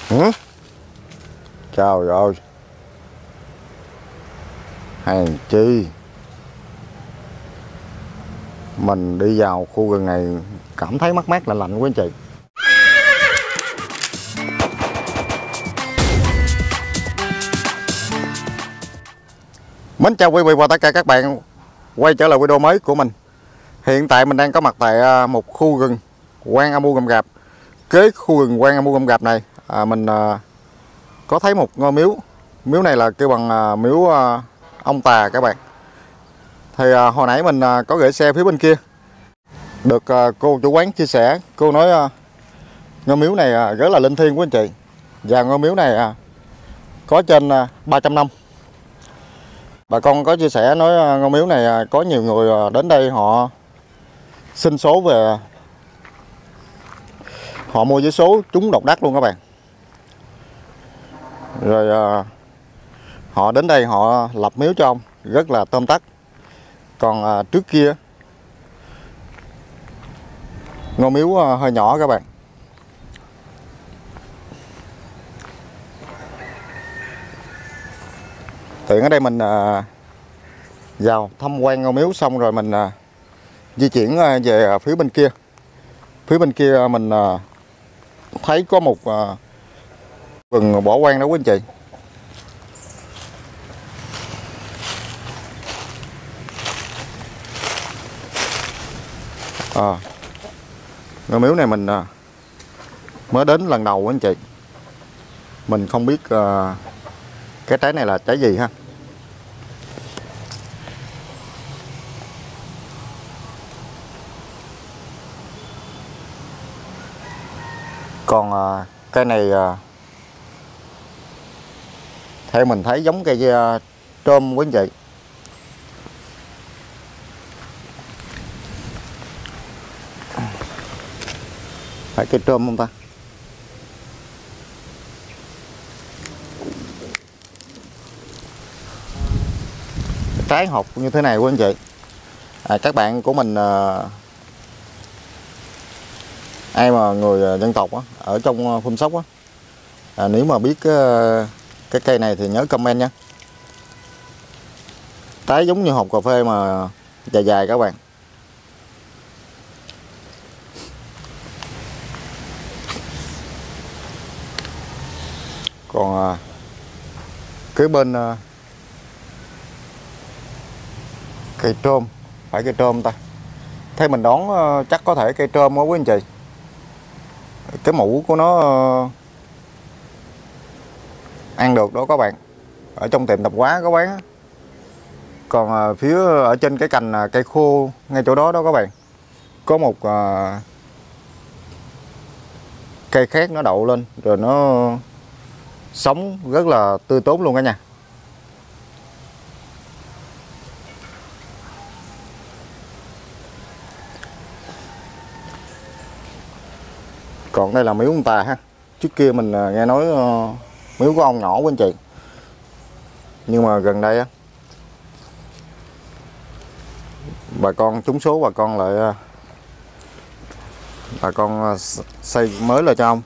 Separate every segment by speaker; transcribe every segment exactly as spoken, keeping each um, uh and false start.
Speaker 1: Ừ? Trời ơi, hèn chi mình đi vào khu rừng này cảm thấy mát mát lạnh lạnh quá anh chị. Mến chào quý vị và tất cả các bạn quay trở lại video mới của mình. Hiện tại mình đang có mặt tại một khu rừng Quan Âm U Gầm Gạp. Kế khu rừng Quan Âm U Gầm Gạp này à, mình à, có thấy một ngôi miếu. Miếu này là kêu bằng à, miếu à, ông Tà các bạn. Thì à, hồi nãy mình à, có gửi xe phía bên kia, được à, cô chủ quán chia sẻ. Cô nói à, ngôi miếu này à, rất là linh thiêng của anh chị. Và ngôi miếu này à, có trên à, ba trăm năm. Bà con có chia sẻ nói ngôi miếu này có nhiều người đến đây họ xin số về, họ mua vé số trúng độc đắc luôn các bạn. Rồi họ đến đây họ lập miếu cho ông rất là tôm tắt. Còn trước kia ngôi miếu hơi nhỏ các bạn. Tiện ở đây mình vào tham quan ngôi miếu xong rồi mình di chuyển về phía bên kia. Phía bên kia mình thấy có một rừng bỏ hoang đó quý anh chị. À, ngôi miếu này mình mới đến lần đầu quý anh chị. Mình không biết cái trái này là trái gì ha. Còn à, cây này à, theo mình thấy giống cây à, trôm quý anh chị. Phải cây trôm không ta? Trái hột như thế này quý anh chị. À, các bạn của mình à, ai mà người dân tộc á, ở trong Phun Sóc á, à, nếu mà biết cái, cái cây này thì nhớ comment nha. Trái giống như hột cà phê mà dài dài các bạn. Còn à, cái bên à, cây trôm, phải cây trôm ta. Thế mình đoán à, chắc có thể cây trôm đó quý anh chị. Cái mũ của nó uh, ăn được đó các bạn. Ở trong tiệm tạp hóa có bán. Còn uh, phía ở trên cái cành uh, cây khô ngay chỗ đó đó các bạn, có một uh, cây khác nó đậu lên rồi nó sống rất là tươi tốt luôn cả nhà. Còn đây là miếu ông Tà ha. Trước kia mình nghe nói uh, miếu của ông nhỏ của anh chị. Nhưng mà gần đây á, bà con trúng số, bà con lại uh, bà con uh, xây mới lại cho ông.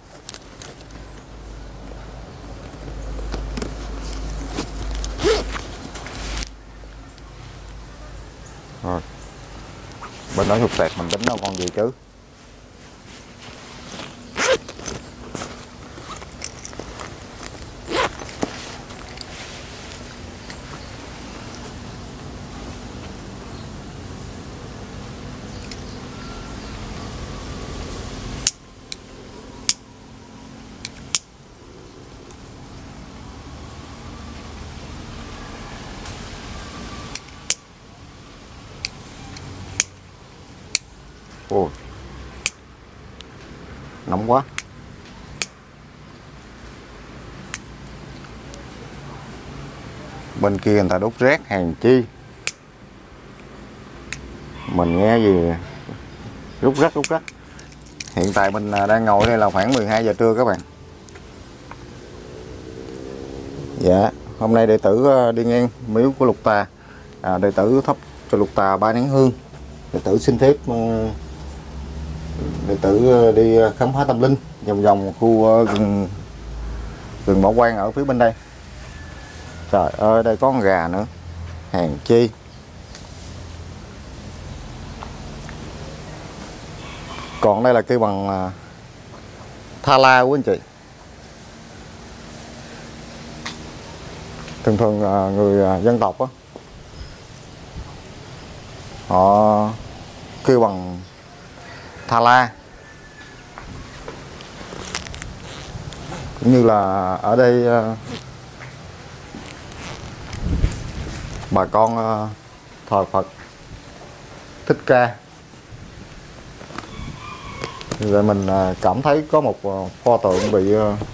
Speaker 1: Rồi. Bên đó hụt tẹt mình tính đâu con gì chứ. Ôi, nóng quá. Bên kia người ta đốt rác hèn chi. Mình nghe gì rút rắc rút rắc. Hiện tại mình đang ngồi đây là khoảng mười hai giờ trưa các bạn. Dạ, hôm nay đệ tử đi ngang miếu của Lục Tà, à, đệ tử thắp cho Lục Tà ba nén hương. Đệ tử xin phép đệ tử đi khám phá tâm linh vòng vòng khu rừng rừng bỏ hoang ở phía bên đây. Trời ơi, đây có con gà nữa, hèn chi. Còn đây là cây bằng Tha La quý anh chị. Thường thường người dân tộc á, họ kêu bằng Tha La. Cũng như là ở đây bà con thờ Phật Thích Ca. Rồi mình cảm thấy có một pho tượng bị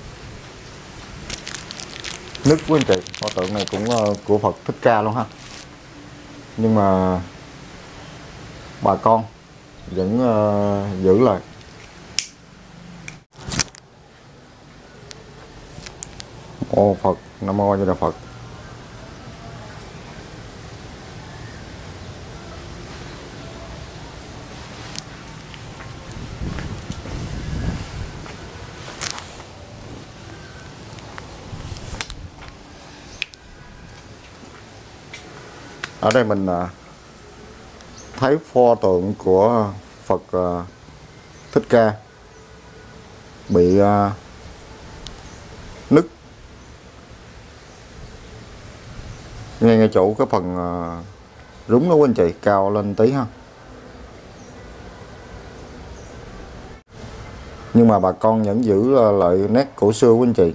Speaker 1: nứt quý anh chị. Pho tượng này cũng của Phật Thích Ca luôn ha. Nhưng mà bà con vẫn giữ lại. Ô Phật, Nam Mô A Di Đà Phật. Ở đây mình thấy pho tượng của Phật Thích Ca bị nứt ngay ngay chỗ cái phần rúng đó quý anh chị, cao lên tí ha. Nhưng mà bà con vẫn giữ lại nét cổ xưa quý anh chị.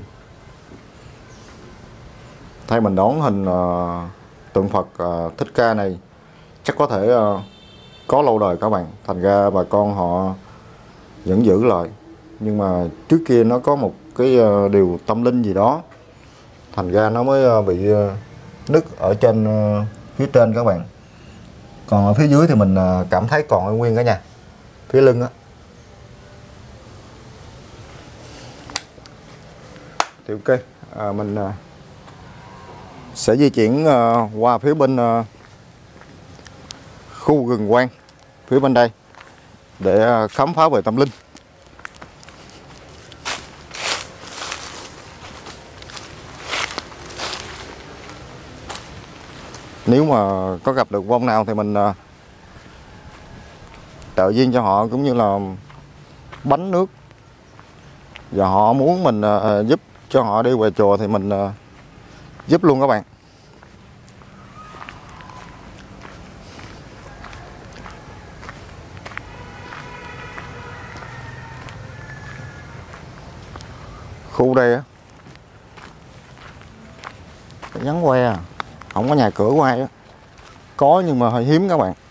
Speaker 1: Thay mình đón hình tượng Phật Thích Ca này chắc có thể có lâu đời các bạn, thành ra bà con họ vẫn giữ lại. Nhưng mà trước kia nó có một cái điều tâm linh gì đó, thành ra nó mới bị nứt ở trên phía trên các bạn. Còn ở phía dưới thì mình cảm thấy còn nguyên cả nhà, phía lưng á. Thì ok, à, mình sẽ di chuyển qua phía bên khu rừng hoang phía bên đây để khám phá về tâm linh. Nếu mà có gặp được vong nào thì mình trợ duyên cho họ, cũng như là bánh nước, và họ muốn mình giúp cho họ đi về chùa thì mình giúp luôn các bạn. Khu đây á vắng que à, không có nhà cửa của ai á. Có nhưng mà hơi hiếm các bạn.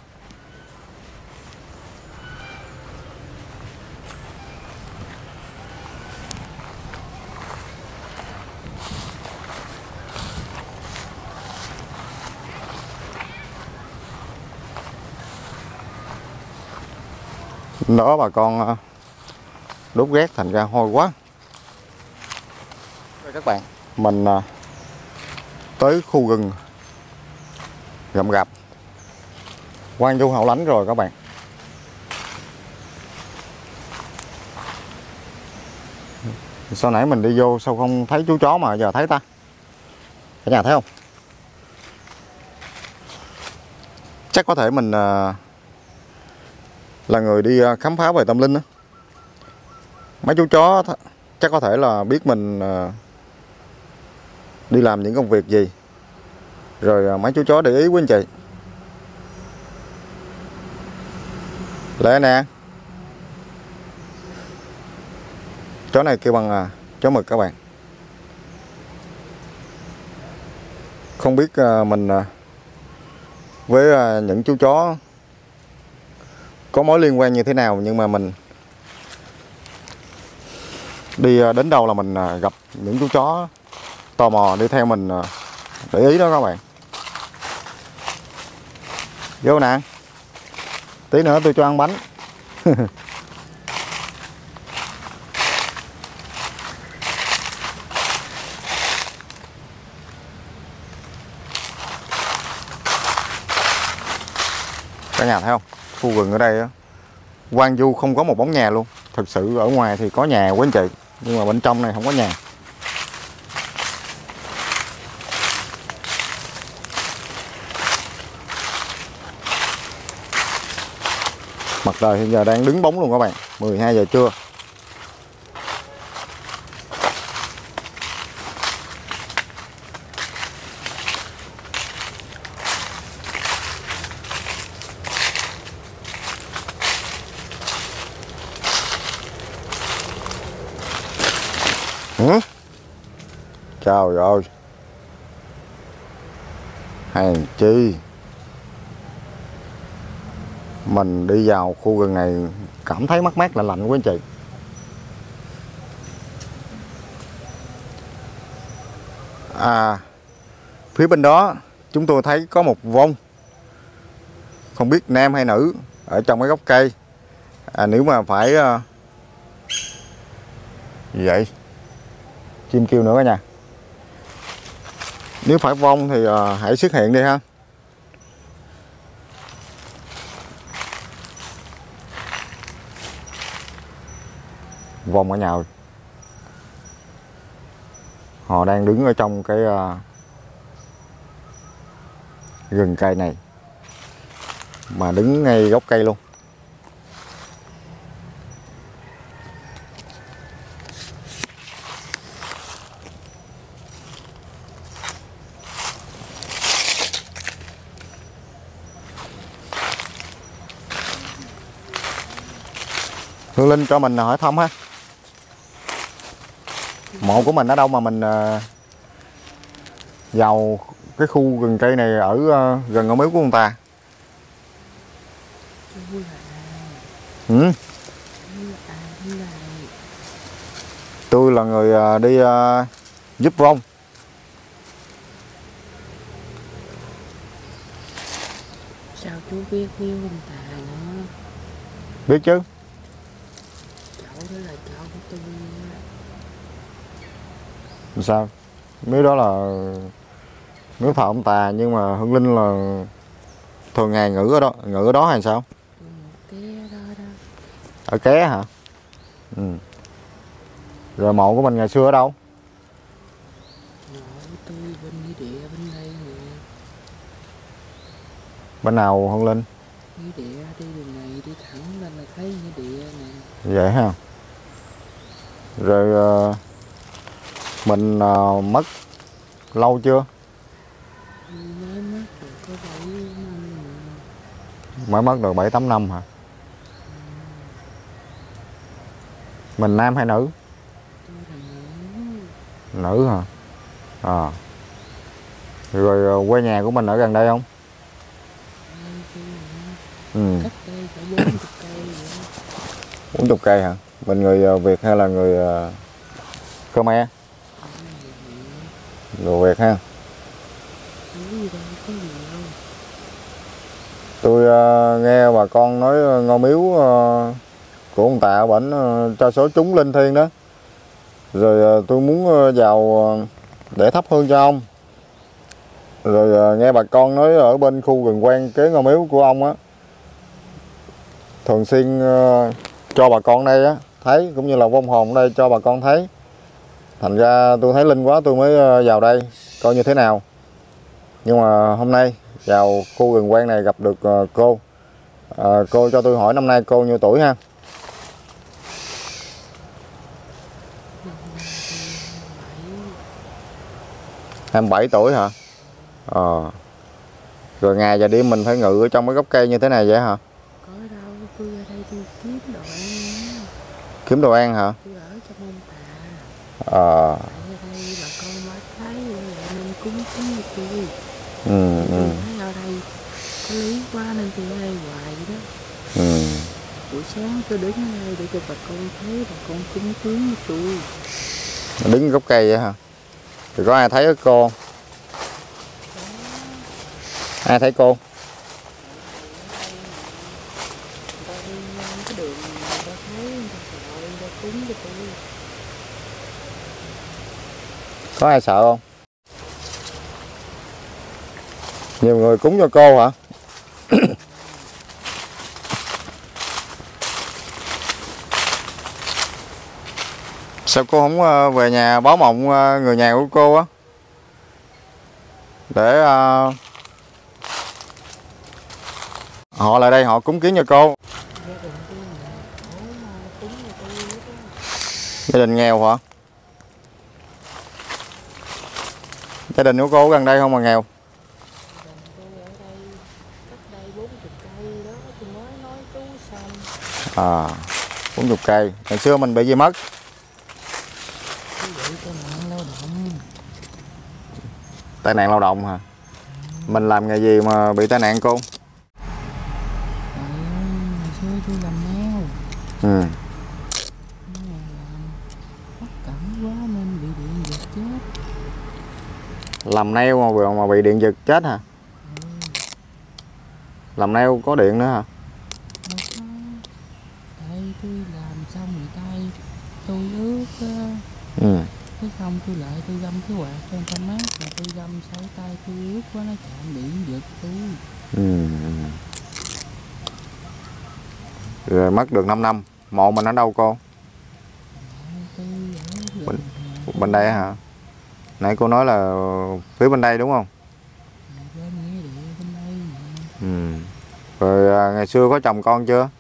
Speaker 1: Đó bà con đốt ghét thành ra hôi quá. Đây các bạn, mình tới khu rừng Gầm Gạp, Hoang Vu Hậu Lãnh rồi các bạn. Sau nãy mình đi vô sao không thấy chú chó mà giờ thấy ta? Cả nhà thấy không? Chắc có thể mình là người đi khám phá về tâm linh đó. Mấy chú chó chắc có thể là biết mình đi làm những công việc gì, rồi mấy chú chó để ý quý anh chị. Lẽ nè, chó này kêu bằng chó mực các bạn. Không biết mình với những chú chó có mối liên quan như thế nào, nhưng mà mình đi đến đâu là mình gặp những chú chó tò mò đi theo mình để ý đó các bạn. Vô nè, tí nữa tôi cho ăn bánh. Cả nhà thấy không? Khu rừng ở đây á, hoang vu không có một bóng nhà luôn. Thực sự ở ngoài thì có nhà quý anh chị, nhưng mà bên trong này không có nhà. Mặt trời hiện giờ đang đứng bóng luôn các bạn, mười hai giờ trưa. Ừ? Trời ơi, hèn chi mình đi vào khu rừng này cảm thấy mát mát lạnh lạnh quý anh chị. À, phía bên đó chúng tôi thấy có một vong, không biết nam hay nữ, ở trong cái gốc cây. À, nếu mà phải uh... gì vậy? Chim kêu nữa cả nhà. Nếu phải vong thì uh, hãy xuất hiện đi ha. Vong ở nhà rồi. Họ đang đứng ở trong cái uh, rừng cây này, mà đứng ngay gốc cây luôn. Hương Linh cho mình hỏi thăm ha, mộ của mình ở đâu mà mình uh, vào cái khu rừng cây này ở uh, gần ngôi miếu của ông ta? Ừ. Tôi là người uh, đi uh, giúp vong.
Speaker 2: Sao chú biết miếu ông ta nữa?
Speaker 1: Biết chứ.
Speaker 2: Cháu đó là cháu của tôi.
Speaker 1: Sao? Miếu đó là miếu thờ ông ta, nhưng mà Hương Linh là thường ngày ngự ở đó, ngự ở đó hay sao?
Speaker 2: Ừ, cái đó đó.
Speaker 1: Ở Ké hả? Ừ. Rồi mộ của mình ngày xưa ở đâu?
Speaker 2: Mộ của tôi bên nghĩa địa bên đây nè.
Speaker 1: Bên nào Hương Linh?
Speaker 2: Nghĩa địa đi đường này đi thẳng lên là thấy nghĩa địa nè.
Speaker 1: Vậy ha. Rồi uh, mình uh, mất lâu chưa?
Speaker 2: Mới mất được có bảy năm nè.
Speaker 1: Mới mất được bảy tám năm hả? Mình nam hay nữ?
Speaker 2: Tôi là nữ.
Speaker 1: Nữ hả? À. Rồi uh, quê nhà của mình ở gần đây không? Ừ.
Speaker 2: Cách đây phải bốn mươi cây vậy.
Speaker 1: bốn mươi cây hả? Mình người uh, Việt hay là người uh, Khmer? Người Việt ha. Tôi uh, nghe bà con nói uh, ngôi miếu uh, của ông Tạ bển uh, cho số chúng linh thiêng đó. Rồi uh, tôi muốn uh, vào uh, để thắp hương cho ông. Rồi uh, nghe bà con nói ở bên khu rừng quen kế ngôi miếu của ông á, thường xuyên uh, cho bà con đây á thấy, cũng như là vong hồn đây cho bà con thấy. Thành ra tôi thấy linh quá tôi mới uh, vào đây coi như thế nào. Nhưng mà hôm nay vào khu rừng quen này gặp được uh, cô. uh, Cô cho tôi hỏi năm nay cô nhiêu tuổi ha? hai mươi bảy tuổi hả? Ờ. Rồi ngày và đêm mình phải ngự ở trong cái gốc cây như thế này vậy hả?
Speaker 2: Có đâu, tôi ra đây tôi kiếm đồ ăn.
Speaker 1: Kiếm đồ ăn hả?
Speaker 2: Tôi ở trong ông Tạ.
Speaker 1: Ờ.
Speaker 2: Tại ở đây bà con mới thấy nên cúng cúng cho tôi.
Speaker 1: Ừ,
Speaker 2: tôi
Speaker 1: ừ.
Speaker 2: thấy ở đây có lý quá nên tôi ở đây hoài vậy đó.
Speaker 1: Ừ.
Speaker 2: Buổi sáng tôi đứng ở đây để cho bà con thấy, bà con cúng cúng cho tôi.
Speaker 1: Đứng gốc cây vậy hả? Thì có ai thấy cái cô? Ai thấy cô?
Speaker 2: Cái đường người ta thấy, người ta sợ, người ta cúng cho tôi.
Speaker 1: Có ai sợ không? Nhiều người cúng cho cô hả? Sao cô không về nhà báo mộng người nhà của cô á, để uh, họ lại đây họ cúng kiến cho cô?
Speaker 2: Gia nhà tôi hết á.
Speaker 1: Gia đình nghèo hả? Gia đình của cô gần đây không mà nghèo?
Speaker 2: Gần tôi ở đây, cách đây bốn mươi cây đó, tôi mới nói chú xong.
Speaker 1: À, bốn mươi cây. Ngày xưa mình bị gì mất?
Speaker 2: Tôi bị tai nạn lao động.
Speaker 1: Tai nạn lao động hả? Mình làm nghề gì mà bị tai nạn cô?
Speaker 2: Trời ơi, ngày xưa tôi làm neo.
Speaker 1: Ừ.
Speaker 2: Nhưng mà làm bất cẩn quá nên bị điện giật chết.
Speaker 1: Làm nail mà, mà bị điện giật chết hả?
Speaker 2: Ừ.
Speaker 1: Làm nail có điện nữa hả?
Speaker 2: Đâu có. Tại tôi làm xong người tay tôi ướt á.
Speaker 1: Ừ.
Speaker 2: Cái xong tôi lại tôi găm cái quạt cho người ta mát, mà tôi găm sáu tay tôi ướt quá nó chạm điện giật tôi.
Speaker 1: Ừ. Rồi mất được năm năm. Mộ mình ở đâu cô?
Speaker 2: Tôi ở
Speaker 1: Bên, bên đây hả? Nãy cô nói là phía bên đây đúng không?
Speaker 2: bên nghĩa địa bên đây nè.
Speaker 1: Ừ. Rồi à, ngày xưa có chồng con chưa?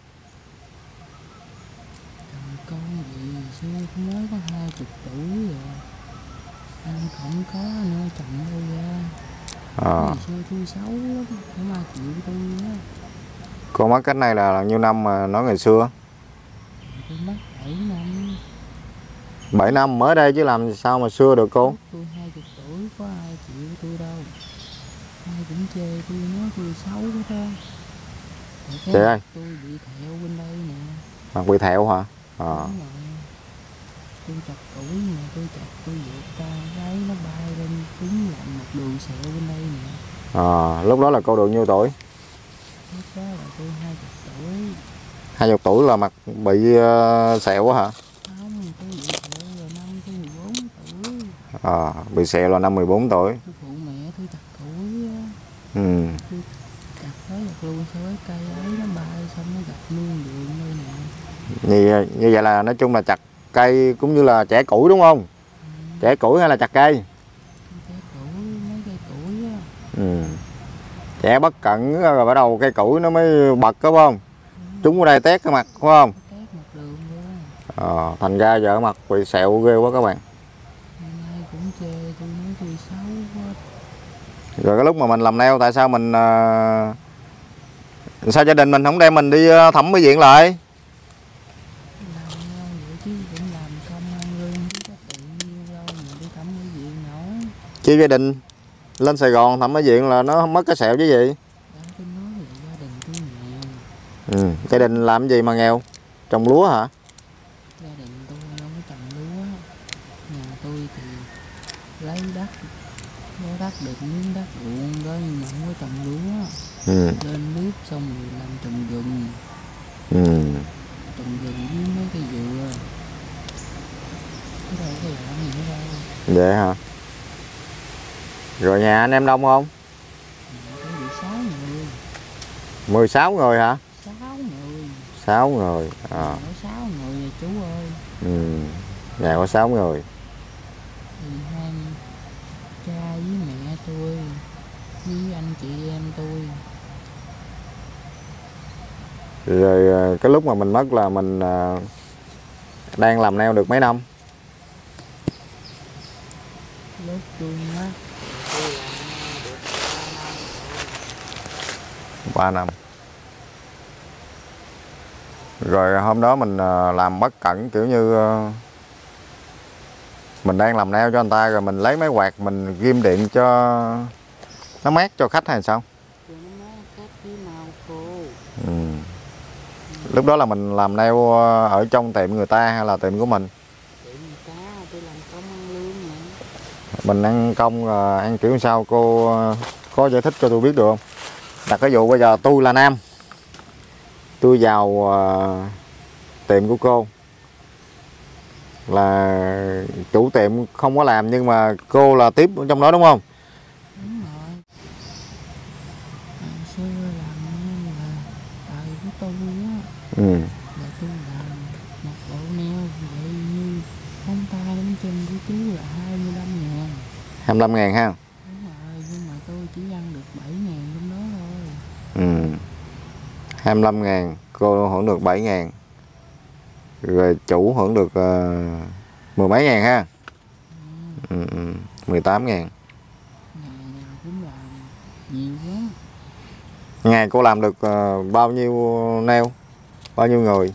Speaker 2: Thằng con gì xưa cũng mới có hai chục tuổi rồi, anh không có nữa chồng tôi ra.
Speaker 1: À.
Speaker 2: Ngày xưa tôi xấu lắm, không ai chịu tôi á.
Speaker 1: Cô mất cách này là, là nhiêu năm mà nói ngày xưa?
Speaker 2: Tôi mất bảy năm.
Speaker 1: bảy năm mới đây chứ làm sao mà xưa được cô?
Speaker 2: Tôi hai chục tuổi có ai chịu tôi đâu, ai cũng chê tôi nói tôi xấu hết trơn.
Speaker 1: Chị ơi,
Speaker 2: tôi bị thẹo bên đây nè.
Speaker 1: mặt bị thẹo hả? À.
Speaker 2: Đúng rồi. Tôi chặt củi nè, tôi chặt tôi vượt ta gáy nó bay lên trúng lạnh một đường sẹo bên đây nè.
Speaker 1: À, lúc đó là cô được nhiêu tuổi?
Speaker 2: Lúc đó là tôi hai chục tuổi.
Speaker 1: Hai chục tuổi là mặt bị uh, sẹo hả?
Speaker 2: Không, tôi bị thẹo rồi năm tôi mười bốn tuổi.
Speaker 1: À, bị sẹo là năm mười bốn tuổi.
Speaker 2: Tôi phụ mẹ tôi chặt củi á.
Speaker 1: Ừ.
Speaker 2: Tôi chặt tới một luôn sau cái cây ấy nó bay xong nó gặp luôn đường đây nè.
Speaker 1: Như, như vậy là nói chung là chặt cây cũng như là chẻ củi đúng không? Ừ. Chẻ củi hay là chặt cây?
Speaker 2: Chẻ củi, mấy cây củi á.
Speaker 1: Ừ. Chẻ bất cẩn rồi bắt đầu cây củi nó mới bật có phải không? Ừ. Trúng ở đây tét cái mặt phải không?
Speaker 2: Tét một đường luôn.
Speaker 1: À, thành ra giờ mặt bị sẹo ghê quá các bạn.
Speaker 2: Ai cũng chê tôi nói tôi xấu quá.
Speaker 1: Rồi cái lúc mà mình làm nail tại sao mình uh, sao gia đình mình không đem mình đi uh, thẩm mỹ viện lại?
Speaker 2: Làm vậy chứ cũng làm công ăn lương chứ có tiền nhiêu đâu mà đi thẩm mỹ viện nổi.
Speaker 1: Chứ gia đình lên Sài Gòn thẩm mỹ viện là nó mất cái sẹo chứ gì?
Speaker 2: Đã tôi nói là gia đình tôi nghèo.
Speaker 1: Ừ. Gia đình làm gì mà nghèo? Trồng lúa hả?
Speaker 2: Gia đình tôi không có trồng lúa. Nhà tôi thì lấy đất, có đất được miếng đất ruộng đó nhưng mà không có trồng lúa.
Speaker 1: Ừ.
Speaker 2: Lên nước xong rồi làm trồng rừng.
Speaker 1: Ừ.
Speaker 2: Trồng rừng với mấy cây dừa. Cái đâu có làm gì nữa đâu.
Speaker 1: Vậy hả? Rồi nhà anh em đông không?
Speaker 2: Nhà tôi bị sáu người.
Speaker 1: mười sáu người hả?
Speaker 2: Sáu người.
Speaker 1: sáu người. À.
Speaker 2: Có sáu người rồi chú ơi.
Speaker 1: Ừ. Nhà có sáu người.
Speaker 2: Thì hai cha với mẹ tôi với anh chị em tôi.
Speaker 1: Rồi cái lúc mà mình mất là mình đang làm nail được mấy năm?
Speaker 2: Lúc tôi mất tôi làm được
Speaker 1: ba năm. Rồi hôm đó mình làm bất cẩn kiểu như mình đang làm nail cho người ta rồi mình lấy máy quạt mình ghim điện cho nó mát cho khách hay sao?
Speaker 2: cho nó mát khách với màu khô.
Speaker 1: Ừ. Lúc đó là mình làm nail ở trong tiệm người ta hay là tiệm của mình?
Speaker 2: Tiệm người ta, tôi làm công ăn lương nè.
Speaker 1: Mình ăn công ăn kiểu sao cô có giải thích cho tôi biết được không? Đặt cái vụ bây giờ tôi là nam, tôi vào uh, tiệm của cô là chủ tiệm không có làm nhưng mà cô là tiếp trong đó đúng không?
Speaker 2: Đúng rồi. Hồi xưa làm là tài của tôi á.
Speaker 1: Ừ.
Speaker 2: Là tôi làm một bộ neo vậy như móng tay móng chân của chú là hai mươi lăm ngàn.
Speaker 1: hai mươi lăm ngàn ha?
Speaker 2: Đúng rồi, nhưng mà tôi chỉ ăn được bảy ngàn trong đó thôi.
Speaker 1: Ừ. hai mươi lăm ngàn, cô hưởng được bảy ngàn. Rồi chủ hưởng được uh, mười mấy ngàn ha. Ừ. Ừ, ừ, mười tám ngàn.
Speaker 2: Ngày nào cũng làm nhiều quá.
Speaker 1: Ngày cô làm được uh, bao nhiêu nail? Bao nhiêu người?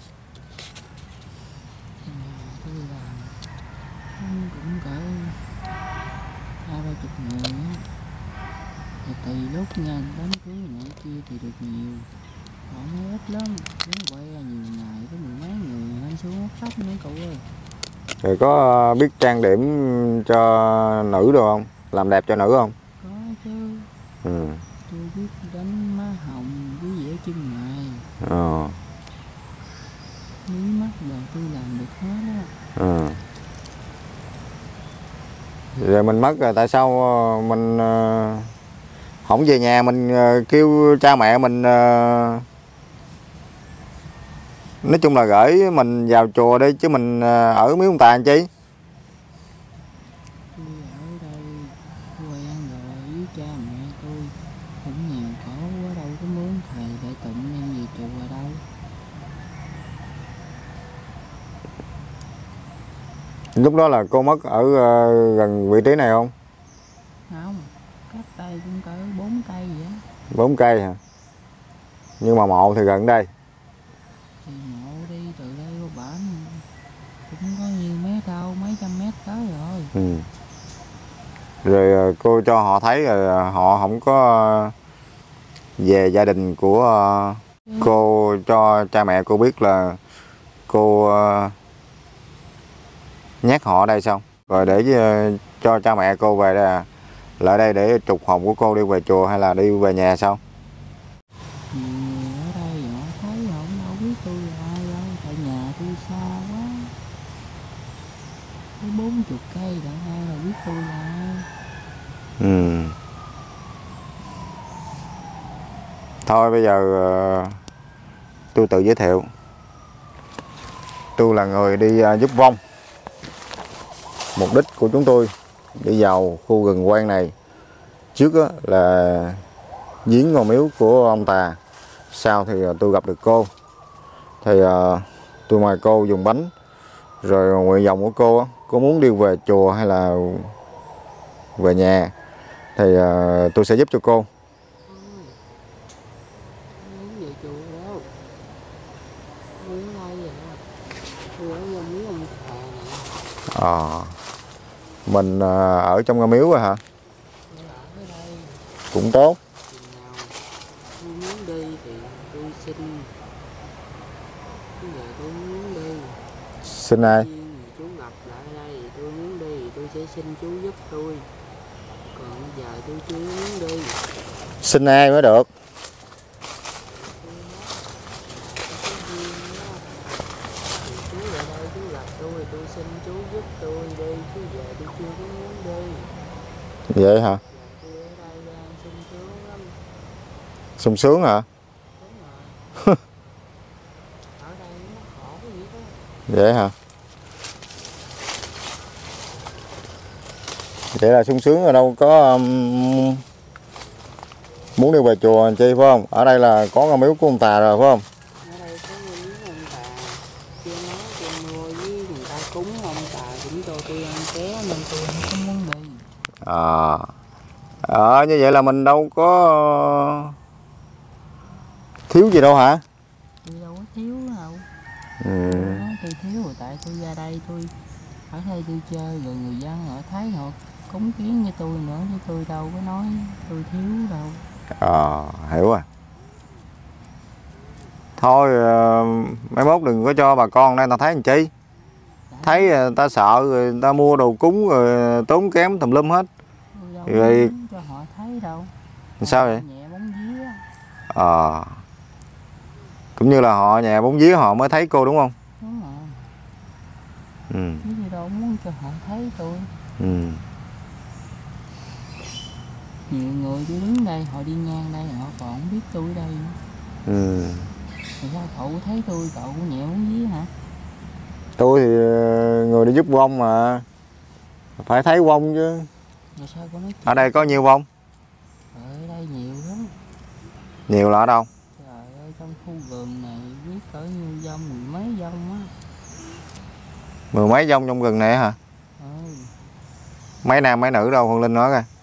Speaker 2: Ngày tôi làm cũng cũng cỡ hai ba chục người á. Thì tùy lúc nha, đám cưới này kia thì được nhiều, còn mới ít lắm, nếu quay ra nhiều ngày có mười mấy người lên xuống hút tóc nữa cậu ơi.
Speaker 1: Rồi có uh, biết trang điểm cho nữ được không? Làm đẹp cho nữ không?
Speaker 2: Có chứ.
Speaker 1: Ừ.
Speaker 2: Tôi biết đánh má hồng với vẽ chân mày.
Speaker 1: Ờ.
Speaker 2: Mí mắt là tôi làm được hết á.
Speaker 1: Ừ. Rồi mình mất rồi tại sao mình uh, không về nhà mình uh, kêu cha mẹ mình uh, nói chung là gửi mình vào chùa đi chứ mình uh, ở miếu ông Tà làm chi?
Speaker 2: Tôi ở đây quen rồi với cha mẹ tôi, cũng nghèo khổ quá đâu có mướn thầy để tụng em về chùa đâu.
Speaker 1: Lúc đó là cô mất ở uh, gần vị trí này không?
Speaker 2: Không, cách đây cũng cỡ bốn cây vậy á.
Speaker 1: Bốn cây hả? Nhưng mà mộ thì gần đây.
Speaker 2: Thì mộ đi từ đây qua bển cũng có nhiều mét đâu, mấy trăm mét tới rồi.
Speaker 1: Ừ. Rồi uh, cô cho họ thấy rồi uh, họ không có uh, về gia đình của uh,
Speaker 2: Ừ.
Speaker 1: cô cho cha mẹ cô biết là cô uh, nhắc họ ở đây xong rồi để uh, cho cha mẹ cô về đây à, lại đây để trục hồn của cô đi về chùa hay là đi về nhà sao?
Speaker 2: Nhiều người ở đây họ thấy họ cũng đâu biết tôi là ai đâu, tại nhà tôi xa quá, có bốn chục cây đặng ai là biết tôi là ai.
Speaker 1: Ừ. Thôi bây giờ uh, tôi tự giới thiệu. Tôi là người đi uh, giúp vong. Mục đích của chúng tôi đi vào khu rừng quan này trước á, là giếng ngôi miếu của ông Tà. Sau thì uh, tôi gặp được cô thì uh, tôi mời cô dùng bánh, rồi nguyện vọng của cô á, cô muốn đi về chùa hay là về nhà thì uh, tôi sẽ giúp cho cô.
Speaker 2: Không về chùa đâu, tôi ở đây vậy, tôi ở trong miếu ông Tà này.
Speaker 1: À, mình uh, ở trong ngôi miếu rồi hả?
Speaker 2: Tôi ở đây
Speaker 1: Cũng tốt.
Speaker 2: chừng nào tôi muốn đi thì tôi xin, bây giờ tôi muốn đi.
Speaker 1: Xin ai?
Speaker 2: Duyên thì chú gặp lại đây thì tôi muốn đi thì tôi sẽ xin chú giúp tôi, còn bây giờ tôi chưa muốn đi.
Speaker 1: Xin ai mới được?
Speaker 2: Chú ở đây chú gặp tôi tôi xin chú giúp tôi đi, chứ giờ tôi chưa có muốn đi.
Speaker 1: Vậy hả?
Speaker 2: Giờ tôi ở đây đang sung sướng lắm.
Speaker 1: Sung sướng hả?
Speaker 2: Đúng rồi. Ở đây nó khổ vậy đó.
Speaker 1: Vậy hả? Vậy là sung sướng ở đâu có um, muốn đi về chùa làm chi phải không? Ở đây là có ngôi miếu của ông Tà rồi phải không?
Speaker 2: Ở đây có miếu ông Tà, chưa nói chưa mua với người ta cúng ông Tà cũng cho tôi ăn ké nên tôi không có muốn đi.
Speaker 1: À, à như vậy là mình đâu có thiếu gì đâu hả?
Speaker 2: Tôi đâu có thiếu đâu.
Speaker 1: Ừ.
Speaker 2: Tôi nói tôi thiếu rồi, tại tôi ra đây tôi ở đây tôi chơi rồi người dân họ thấy họ cúng kiến cho tôi nữa, chứ tôi đâu có nói tôi thiếu đâu.
Speaker 1: À, hiểu rồi. Thôi mấy mốt đừng có cho bà con đây ta thấy làm chi. Thấy người ta sợ rồi người ta mua đồ cúng rồi tốn kém tùm lum hết.
Speaker 2: Tôi đâu
Speaker 1: Rồi
Speaker 2: cho họ thấy đâu.
Speaker 1: sao vậy?
Speaker 2: Nhẹ bóng vía.
Speaker 1: Ờ. À, cũng như là họ nhà bóng vía họ mới thấy cô đúng không?
Speaker 2: Đúng rồi.
Speaker 1: Ừ.
Speaker 2: Chứ tôi đâu muốn cho họ thấy tôi.
Speaker 1: Ừ.
Speaker 2: Nhiều người tôi đứng đây họ đi ngang đây họ còn không biết tôi ở đây nữa.
Speaker 1: Ừ.
Speaker 2: Thì sao cậu thấy tôi, cậu cũng nhẹ bóng vía hả?
Speaker 1: Tôi thì người đi giúp vong mà phải thấy vong chứ.
Speaker 2: Rồi sao có nói chuyện?
Speaker 1: Ở đây có nhiều vong?
Speaker 2: Ở đây nhiều lắm.
Speaker 1: Nhiều là ở đâu?
Speaker 2: Trời ơi, trong khu vườn này biết cỡ nhiêu dông, mười mấy dông á.
Speaker 1: Mười mấy dông trong rừng này hả?
Speaker 2: Ừ.
Speaker 1: Mấy nam mấy nữ đâu Hương Linh nói coi.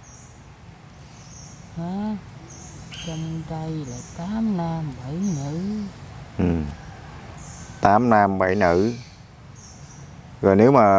Speaker 2: Hả? Trong đây là tám nam bảy nữ.
Speaker 1: Ừ. Tám nam bảy nữ. Rồi nếu mà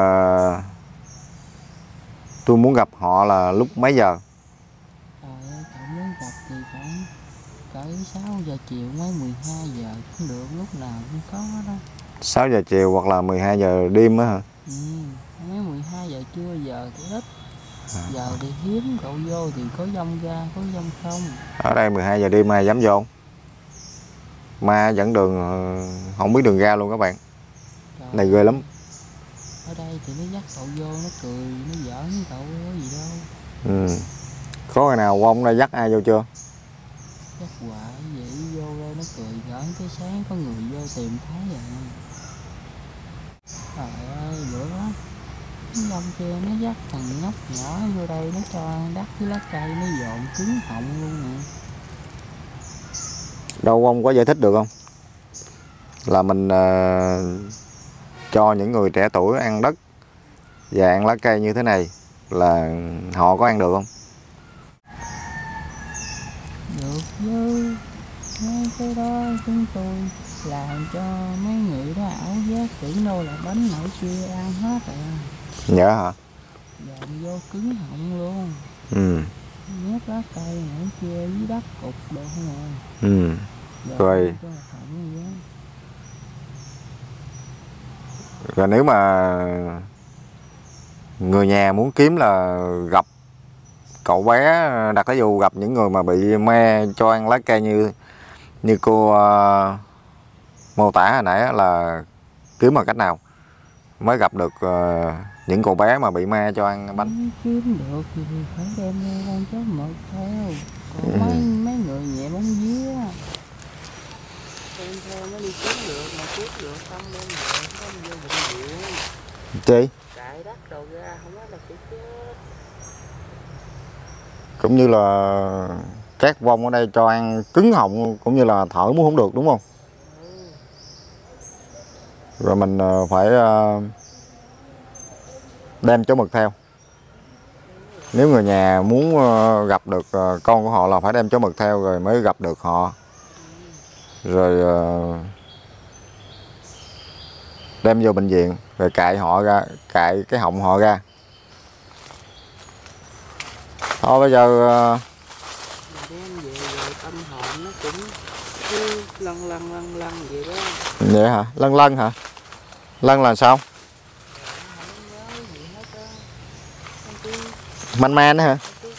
Speaker 1: tôi muốn gặp họ là lúc mấy giờ?
Speaker 2: Trời ơi, cậu muốn gặp thì phải cỡ sáu giờ chiều mấy mười hai giờ cũng được, lúc nào cũng có đó.
Speaker 1: Sáu giờ chiều hoặc là mười hai giờ đêm á hả?
Speaker 2: Ừ, mấy mười hai giờ trưa giờ thì ít. Giờ thì hiếm, cậu vô thì có dông ra, có dông không.
Speaker 1: Ở đây mười hai giờ đêm ai dám vô? Ma dẫn đường không biết đường ra luôn các bạn.
Speaker 2: Trời,
Speaker 1: Này ghê lắm.
Speaker 2: ở đây thì nó dắt cậu vô, nó cười, nó giỡn với cậu có gì đâu.
Speaker 1: Ừ. Có ngày nào ông đây dắt ai vô chưa?
Speaker 2: Dắt hoài vậy, vô đây nó cười giỡn tới sáng có người vô tìm thấy rồi. Trời ơi, bữa đó dông kia nó dắt thằng nhóc nhỏ vô đây, nó cho đắt với lá cây, nó dọn cứng họng luôn nè.
Speaker 1: Đâu ông có giải thích được không? Là mình uh, cho những người trẻ tuổi ăn đất và ăn lá cây như thế này là họ có ăn được không?
Speaker 2: Được chứ, mấy cái đó chúng tôi làm cho mấy người đó ảo giác tưởng đâu là bánh nổi kia ăn hết rồi.
Speaker 1: Nhớ hả?
Speaker 2: Dọn vô cứng họng luôn.
Speaker 1: Ừ.
Speaker 2: Nhét lá cây nổi kia với đất cục đồ không à.
Speaker 1: Ừ. Rồi. Rồi nếu mà người nhà muốn kiếm là gặp cậu bé, đặt cái dù gặp những người mà bị me cho ăn lá cây như như cô uh, mô tả hồi nãy là kiếm bằng cách nào mới gặp được uh, những cậu bé mà bị me cho ăn bánh?
Speaker 2: Kiếm được thì phải đem con chó mực theo. Còn
Speaker 1: Ừ.
Speaker 2: mấy mấy người nhẹ bánh vía đem theo mới đi kiếm được, mà kiếm được xong đem về không vô bệnh viện.
Speaker 1: Chi?
Speaker 2: Cài đất đầu ra không có là phải chết.
Speaker 1: Cũng như là các vong ở đây cho ăn cứng họng, cũng như là thở muốn không được đúng không?
Speaker 2: Ừ.
Speaker 1: Rồi mình phải đem chó mực theo. Nếu người nhà muốn gặp được con của họ là phải đem chó mực theo rồi mới gặp được họ. Rồi đem vô bệnh viện rồi cạy họ ra, cạy cái họng họ ra. Thôi bây giờ
Speaker 2: đem về rồi tâm hồn nó cũng cứ lăn lăn lăn lăn vậy đó.
Speaker 1: vậy hả? Lân lân hả? Lân là sao? Man man hả?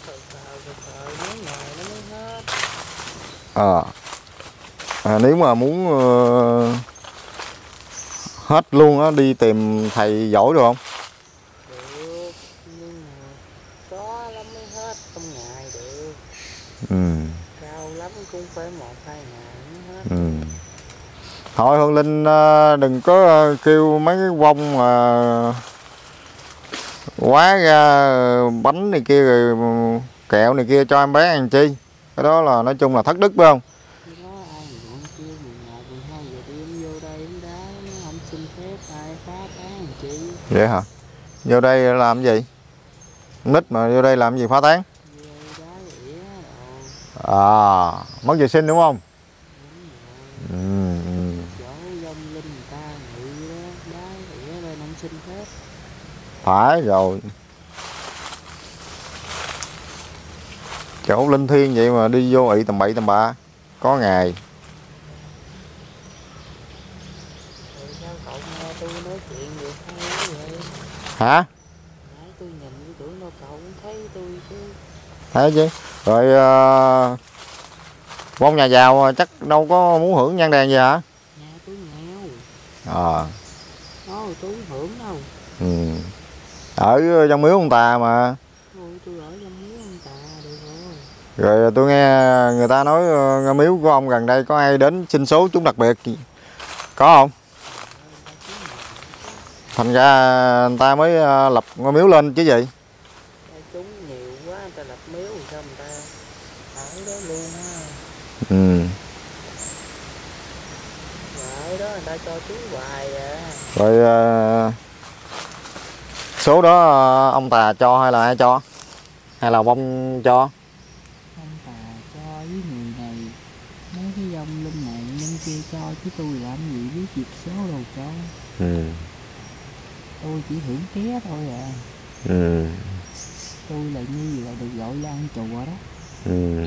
Speaker 1: Ờ. À, nếu mà muốn uh, hết luôn á đi tìm thầy giỏi được không?
Speaker 2: Được, nhưng mà có lắm mới hết trong ngày được.
Speaker 1: Ừ.
Speaker 2: Cao lắm cũng phải một hai ngày mới hết.
Speaker 1: Ừ. Thôi Hương Linh đừng có kêu mấy cái vong mà quá ra bánh này kia rồi kẹo này kia cho em bé ăn chi. Cái đó là nói chung là thất đức phải không?
Speaker 2: Có ai ngọn kia mười một, mười hai giờ đêm vô đây đá nó không xin phép ai phá tán làm chi.
Speaker 1: Vậy hả? Vô đây làm gì? Nít mà vô đây làm gì phá tán?
Speaker 2: Vô đá ỉa đồ.
Speaker 1: À, mất vệ sinh đúng không?
Speaker 2: Đúng rồi.
Speaker 1: Ừ, ừ.
Speaker 2: Chỗ dông linh người ta nghỉ đó, đá ỉa lên không xin phép.
Speaker 1: Phải rồi. Chỗ linh thiêng vậy mà đi vô ị tầm bậy tầm bạ. Có ngày.
Speaker 2: Rồi sao cậu nghe tôi nói chuyện được hay vậy?
Speaker 1: Hả?
Speaker 2: Nãy tôi nhìn cái tưởng đâu cậu cũng thấy tôi chứ.
Speaker 1: Thấy chứ. Rồi uh, vong nhà giàu chắc đâu có muốn hưởng nhang đèn gì hả?
Speaker 2: Nhà tôi nghèo.
Speaker 1: Ờ.
Speaker 2: Đó rồi tôi không hưởng đâu.
Speaker 1: Ừ. Ở trong miếu ông tà mà.
Speaker 2: Thôi tôi ở trong miếu ông tà được rồi.
Speaker 1: Rồi tôi nghe người ta nói uh, miếu của ông gần đây có ai đến xin số chúng đặc biệt có không? Thành ra người ta mới uh, lập ngôi miếu lên chứ gì?
Speaker 2: Chúng nhiều quá người ta lập miếu thì sao người ta ở đó luôn á.
Speaker 1: Ừ.
Speaker 2: Và ở đó người ta ta cho chú hoài à.
Speaker 1: Rồi uh, số đó uh, ông Tà cho hay là ai cho? Hay là Vong cho?
Speaker 2: Ông Tà cho với người này. Mấy cái dông linh này nhân kia cho, chứ tôi làm gì biết dịp số đâu cho.
Speaker 1: Ừ.
Speaker 2: Tôi chỉ hưởng ké thôi à.
Speaker 1: Ừ.
Speaker 2: Tôi là như là được gọi là ăn chùa đó.
Speaker 1: Ừ.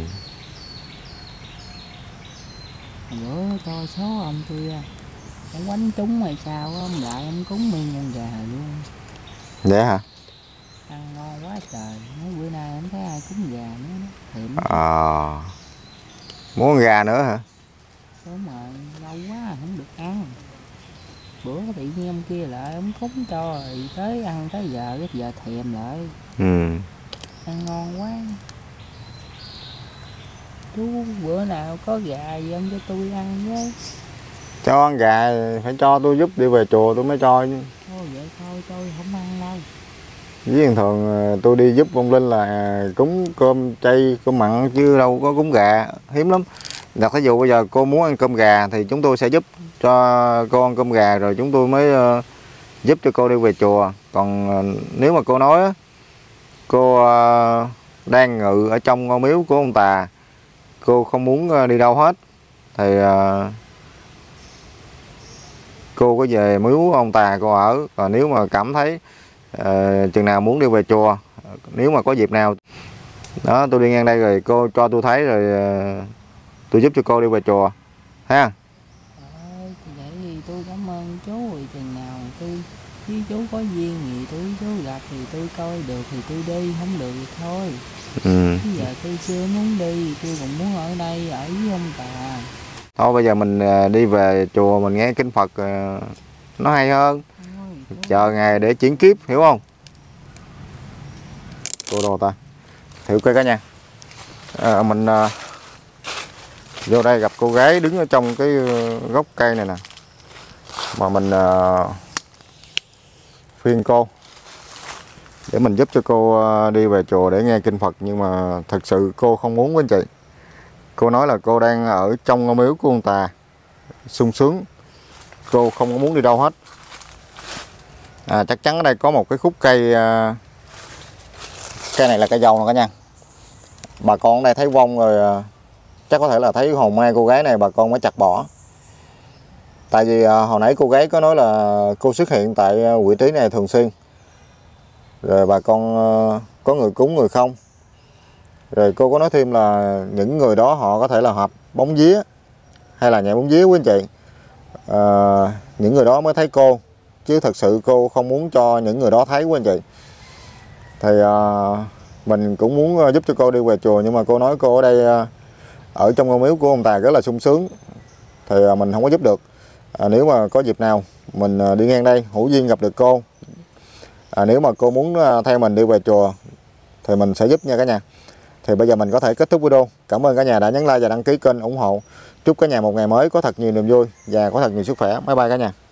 Speaker 2: Bữa cho số ông tôi ông quánh trúng hay sao á, ông lại ông cúng nguyên con gà luôn.
Speaker 1: Vậy hả?
Speaker 2: Ăn ngon quá trời, mấy bữa nay không thấy ai cúng gà nữa đó. Thèm.
Speaker 1: À, muốn gà nữa hả?
Speaker 2: Đúng rồi, lâu quá không được ăn. Bữa bị em kia lại ông cúng cho rồi tới ăn tới giờ cái giờ thèm lại.
Speaker 1: Ừ.
Speaker 2: Ăn ngon quá. Chú bữa nào có gà gì ông cho tôi ăn với.
Speaker 1: Cho ăn gà phải cho tôi giúp, đi về chùa tôi mới cho chứ.
Speaker 2: Thôi vậy thôi tôi không ăn đâu.
Speaker 1: Với thường thường tôi đi giúp vong linh là cúng cơm chay, cơm mặn chứ đâu có cúng gà, hiếm lắm. Đặt ví dụ bây giờ cô muốn ăn cơm gà thì chúng tôi sẽ giúp cho cô ăn cơm gà rồi chúng tôi mới uh, giúp cho cô đi về chùa. Còn uh, nếu mà cô nói cô uh, đang ngự ở trong ngôi miếu của ông Tà, cô không muốn uh, đi đâu hết thì uh, cô có về miếu ông Tà cô ở. Còn nếu mà cảm thấy uh, chừng nào muốn đi về chùa, nếu mà có dịp nào đó tôi đi ngang đây rồi cô cho tôi thấy rồi uh, tôi giúp cho cô đi về chùa ha.
Speaker 2: Ờ, thì vậy thì tôi cảm ơn chú, rồi chừng nào tôi với chú có duyên thì tôi chú gặp thì tôi coi được thì tôi đi, không được thì thôi.
Speaker 1: Ừ.
Speaker 2: Bây giờ tôi chưa muốn đi, tôi còn muốn ở đây ở với ông Tà.
Speaker 1: Thôi bây giờ mình đi về chùa mình nghe kinh Phật nó hay hơn.
Speaker 2: Thôi,
Speaker 1: Chờ ngày để chuyển kiếp, hiểu không? Cô đồ ta thử coi cả nhà. À, mình à, vô đây gặp cô gái đứng ở trong cái gốc cây này nè, mà mình à, khuyên cô để mình giúp cho cô đi về chùa để nghe kinh Phật, nhưng mà thật sự cô không muốn, quý anh chị. Cô nói là cô đang ở trong ngôi miếu của ông Tà sung sướng, cô không có muốn đi đâu hết. À, chắc chắn ở đây có một cái khúc cây, à, cây này là cây dâu nè cả nhà. Bà con ở đây thấy vong rồi, chắc có thể là thấy hồn ma cô gái này bà con mới chặt bỏ. Tại vì à, hồi nãy cô gái có nói là cô xuất hiện tại vị trí này thường xuyên, rồi bà con à, có người cúng người không. Rồi cô có nói thêm là những người đó họ có thể là hợp bóng vía hay là nhảy bóng vía, quý anh chị. À, những người đó mới thấy cô, chứ thật sự cô không muốn cho những người đó thấy, quý anh chị. Thì à, mình cũng muốn giúp cho cô đi về chùa, nhưng mà cô nói cô ở đây ở trong ngôi miếu của ông Tà rất là sung sướng, thì à, mình không có giúp được. À, nếu mà có dịp nào mình đi ngang đây hữu duyên gặp được cô, à, nếu mà cô muốn theo mình đi về chùa thì mình sẽ giúp nha cả nhà. Thì bây giờ mình có thể kết thúc video. Cảm ơn cả nhà đã nhấn like và đăng ký kênh ủng hộ. Chúc cả nhà một ngày mới có thật nhiều niềm vui và có thật nhiều sức khỏe. Bye bye cả nhà.